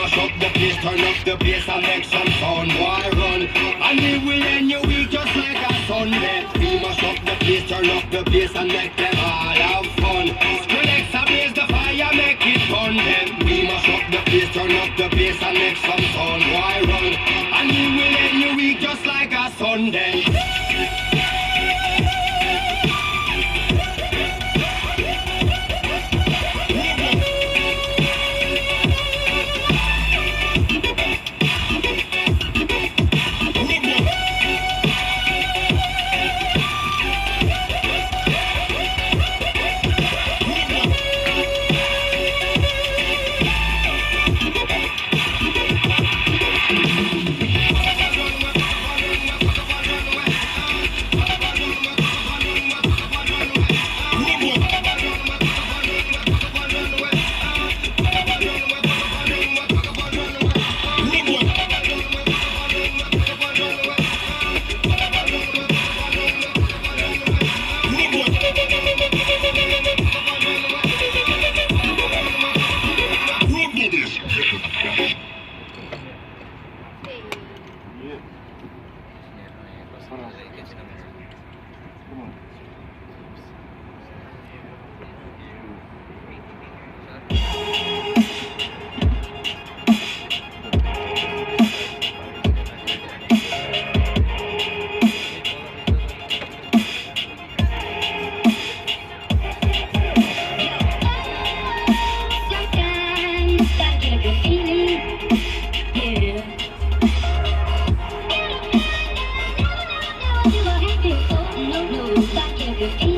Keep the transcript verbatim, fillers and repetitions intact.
mash up the place, turn up the bass and make some sound. Why run? And we will end your week just like a Sunday. We mash up the place, turn up the bass and make them all have fun. Skrillex blaze the fire, make it fun. Then we mash up the place, turn up the bass and make some sound. Why run? And we will end your week just like a Sunday. You are happy, oh no, no, back in the